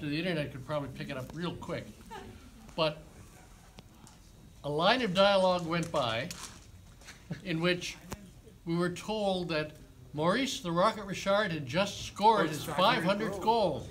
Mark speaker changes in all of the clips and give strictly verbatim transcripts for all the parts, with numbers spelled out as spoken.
Speaker 1: to the internet could probably pick it up real quick. But a line of dialogue went by in which we were told that Maurice the Rocket Richard had just scored his five hundredth goal.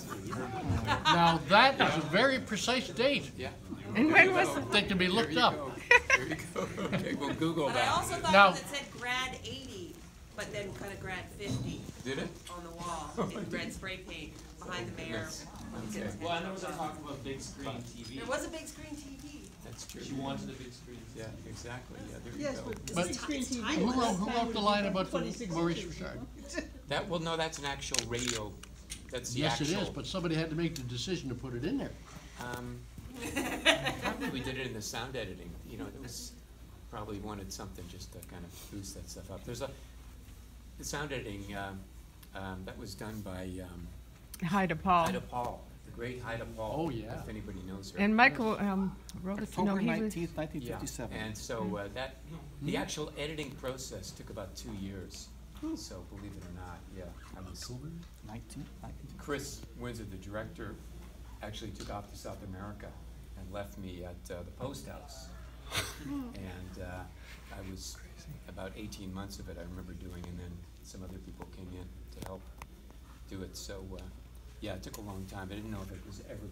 Speaker 1: Now that is a very precise date.
Speaker 2: Yeah.
Speaker 3: And when was it?
Speaker 1: That can be looked up.
Speaker 2: There you go. Okay, we'll Google
Speaker 4: But I
Speaker 2: that.
Speaker 4: also thought
Speaker 1: Now-
Speaker 4: that it said grad eighty, but then kind of grad fifty
Speaker 2: Did it?
Speaker 4: on the wall in red spray paint behind the mayor.
Speaker 2: Okay.
Speaker 5: Well, I know they're talking about big screen T V.
Speaker 4: There was a big screen T V.
Speaker 2: That's true.
Speaker 5: She wanted a big screen.
Speaker 2: Yeah, exactly. Yeah, there you
Speaker 6: Yes,
Speaker 2: go.
Speaker 6: but
Speaker 1: But
Speaker 6: big screen T V.
Speaker 1: who wrote,
Speaker 6: last
Speaker 1: who
Speaker 6: time
Speaker 1: wrote
Speaker 6: was
Speaker 1: the line
Speaker 6: like
Speaker 1: about the
Speaker 6: twenty-six
Speaker 1: Maurice
Speaker 6: years
Speaker 1: Richard?
Speaker 6: ago.
Speaker 2: That, well, no, that's an actual radio, that's the
Speaker 1: Yes, it
Speaker 2: actual.
Speaker 1: is, but somebody had to make the decision to put it in there.
Speaker 2: Um, probably we did it in the sound editing, you know, it was, probably wanted something just to kind of boost that stuff up. There's a, the sound editing, um, um, that was done by, um,
Speaker 3: Haida Paul.
Speaker 2: Haida Paul, the great Haida Paul.
Speaker 1: Oh, yeah.
Speaker 2: If anybody knows her.
Speaker 3: And Michael, um, wrote it, no,
Speaker 6: October
Speaker 3: he was,
Speaker 6: nineteenth, nineteen
Speaker 2: Yeah,
Speaker 6: fifty-seven.
Speaker 2: and so uh, that, the actual editing process took about two years. So believe it or not, yeah, I was,
Speaker 6: Nineteen, nineteen.
Speaker 2: Chris Windsor, the director, actually took off to South America and left me at uh, the post house. And uh, I was, about eighteen months of it I remember doing, and then some other people came in to help do it. So, uh, yeah, it took a long time. I didn't know if it was ever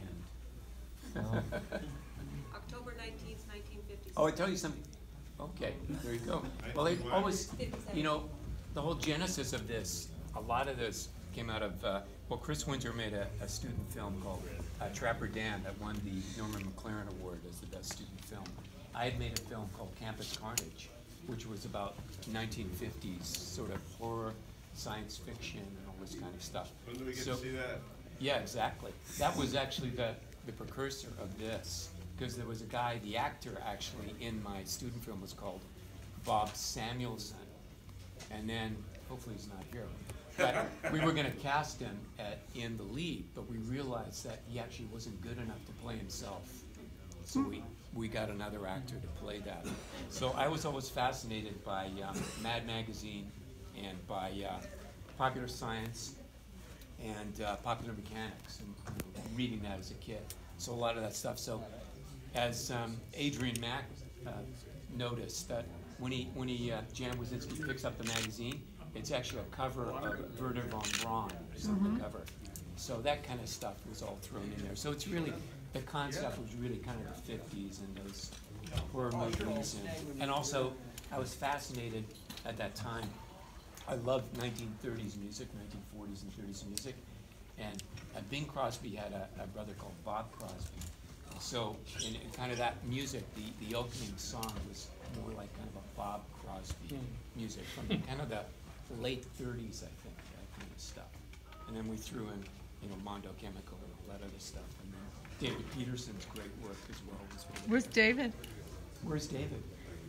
Speaker 2: going to end.
Speaker 4: October nineteenth, nineteen fifty-seven.
Speaker 2: Oh, I tell you something. Okay, there you go. Well, they always, you know, the whole genesis of this, a lot of this came out of, uh, well, Chris Windsor made a, a student film called uh, Trapper Dan that won the Norman McLaren Award as the best student film. I had made a film called Campus Carnage, which was about nineteen fifties sort of horror, science fiction, and all this kind of stuff.
Speaker 7: When do we get
Speaker 2: So-
Speaker 7: to see that?
Speaker 2: Yeah, exactly. That was actually the, the precursor of this, because there was a guy, the actor actually in my student film was called Bob Samuelson. And then, hopefully he's not here, but we were gonna cast him at, in the lead, but we realized that he actually wasn't good enough to play himself. So we, we got another actor to play that. So I was always fascinated by um, Mad Magazine and by uh, Popular Science and uh, Popular Mechanics, and you know, reading that as a kid. So a lot of that stuff. So as um, Adrian Mack uh, noticed that when he, when he, uh, Jan Wazinski picks up the magazine, it's actually a cover of Werner von Braun, is on the cover. So that kind of stuff was all thrown in there. So it's really, the concept was really kind of the fifties and those horror movies. And, and also, I was fascinated at that time. I loved nineteen thirties music, nineteen forties and thirties music. And uh, Bing Crosby had a, a brother called Bob Crosby. So in, in kind of that music, the, the opening song was more like kind of a Bob Crosby music from kind of the late thirties, I think, that kind of stuff. And then we threw in, you know, Mondo Chemical and all that other stuff. And then David Peterson's great work as well. Was really
Speaker 3: where's
Speaker 2: great.
Speaker 3: David?
Speaker 2: Where's David?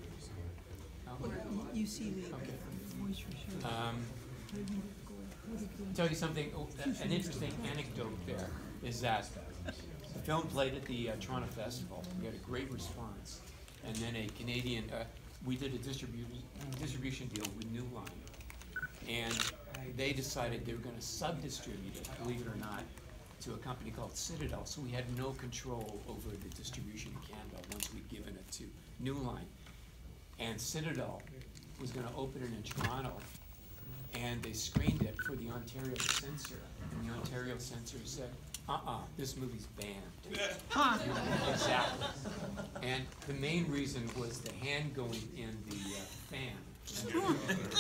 Speaker 2: Oh,
Speaker 6: You see the.
Speaker 2: okay. Um, tell you something, oh, a- an interesting anecdote there is that the film played at the uh, Toronto Festival. We had a great response. And then a Canadian, uh, we did a distribution, distribution deal with New Line. And they decided they were gonna sub-distribute it, believe it or not, to a company called Citadel. So we had no control over the distribution in Canada once we'd given it to New Line. And Citadel was gonna open it in Toronto, and they screened it for the Ontario censor. And the Ontario censor said, uh-uh, this movie's banned. Exactly. And the main reason was the hand going in the uh, fan.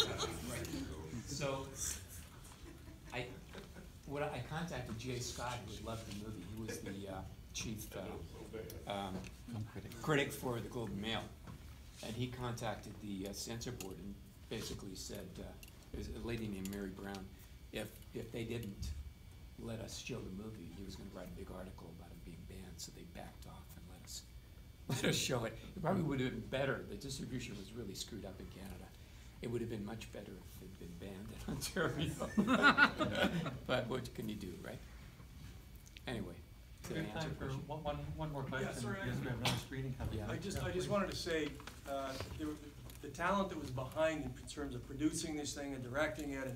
Speaker 2: So, I, what I I contacted Jay Scott, who loved the movie. He was the uh, chief uh, um,
Speaker 6: critic.
Speaker 2: critic for the Globe and Mail. And he contacted the uh, censor board and basically said, uh, there's a lady named Mary Brown, if, if they didn't let us show the movie, he was gonna write a big article about it being banned, so they backed off and let us, let us show it. It probably would have been better. The distribution was really screwed up in Canada. It would have been much better if it'd been banned in Ontario. But what can you do, right? Anyway,
Speaker 5: We
Speaker 2: did I
Speaker 5: have
Speaker 2: answer
Speaker 5: time
Speaker 2: your
Speaker 5: for
Speaker 2: question?
Speaker 5: one, one, one more question,
Speaker 8: sorry, I-
Speaker 5: because we have another screening coming.
Speaker 2: Yeah.
Speaker 8: I just, I just wanted to say, uh, there were- the talent that was behind in terms of producing this thing and directing it and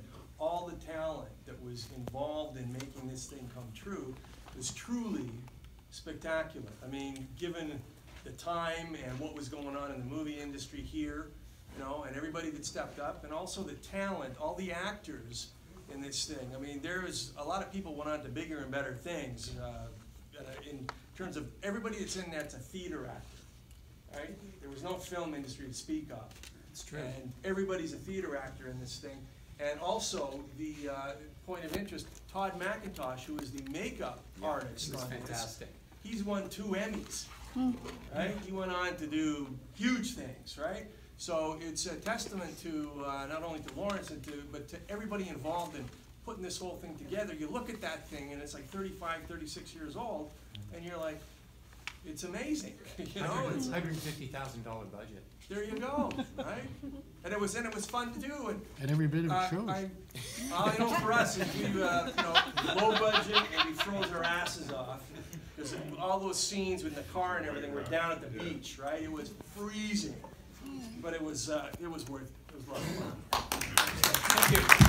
Speaker 7: all the talent that was involved in making this thing come true was truly spectacular. I mean, given the time and what was going on in the movie industry here, you know, and everybody that stepped up, and also the talent, all the actors in this thing. I mean, there's a lot of people went on to bigger and better things. Uh, in terms of everybody that's in that's a theater actor, right? There was no film industry to speak of.
Speaker 2: It's true.
Speaker 7: And everybody's a theater actor in this thing. And also, the uh, point of interest, Todd McIntosh, who is the makeup
Speaker 2: Yeah,
Speaker 7: artist
Speaker 2: it was
Speaker 7: on this,
Speaker 2: fantastic.
Speaker 7: he's won two Emmys, right? He went on to do huge things, right? So it's a testament to uh, not only to Lawrence and to, but to everybody involved in putting this whole thing together. You look at that thing and it's like thirty-five, thirty-six years old, and you're like, it's amazing, you know? It's,
Speaker 2: Hundred and fifty thousand dollar budget.
Speaker 7: there you go, right? And it was, and it was fun to do, and
Speaker 1: And every bit of
Speaker 7: uh,
Speaker 1: it shows.
Speaker 7: I, all I know for us is we, uh, you know, low budget and we froze our asses off. Because all those scenes with the car and everything were down at the beach, right? It was freezing. But it was, uh, it was worth it. It was a lot of fun.
Speaker 2: Thank you.